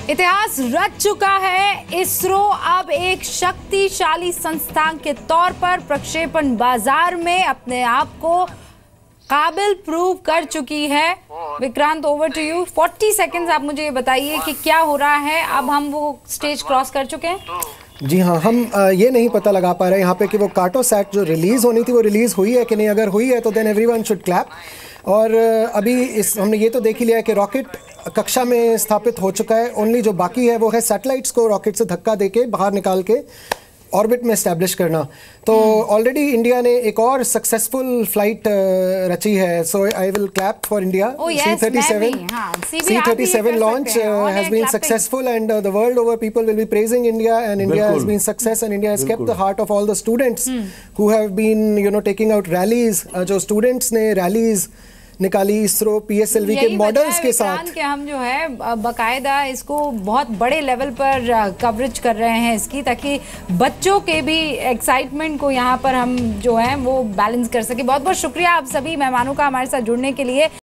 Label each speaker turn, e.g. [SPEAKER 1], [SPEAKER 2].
[SPEAKER 1] इतिहास रच चुका है। इसरो अब एक शक्तिशाली संस्थान के तौर पर प्रक्षेपण बाजार में अपने आप को काबिल प्रूव कर चुकी है। Vikrant, over to you. 40 seconds आप मुझे ये बताइए कि क्या हो रहा है। अब हम वो स्टेज क्रॉस कर चुके हैं।
[SPEAKER 2] जी हाँ, हम ये नहीं पता लगा पा रहे हैं यहाँ पे कि वो कार्टोसैट जो रिलीज़ होनी थी वो रिलीज़ हुई है कि नहीं। अगर हुई है तो देन एवरीवन शुड क्लैप। और अभी हमने ये तो देख ही लिया है कि रॉकेट कक्षा में स्थापित हो चुका है। ओनली जो बाकी है वो है सैटेलाइट्स को रॉकेट से धक्का देके बाहर निकाल के ऑर्बिट में एस्टैब्लिश करना। तो ऑलरेडी इंडिया ने एक और सक्सेसफुल फ्लाइट रची है। So I will clap for India. C-37 launch has been successful and the world over people will be praising India, and India has been success, and India has kept the heart of all the students who have been taking out rallies। जो students ने rallies निकाली ISRO PSLV के models के साथ
[SPEAKER 1] कि हम जो है बाकायदा इसको बहुत बड़े लेवल पर कवरेज कर रहे हैं इसकी, ताकि बच्चों के भी एक्साइटमेंट को यहाँ पर हम जो है वो बैलेंस कर सके। बहुत बहुत शुक्रिया आप सभी मेहमानों का हमारे साथ जुड़ने के लिए।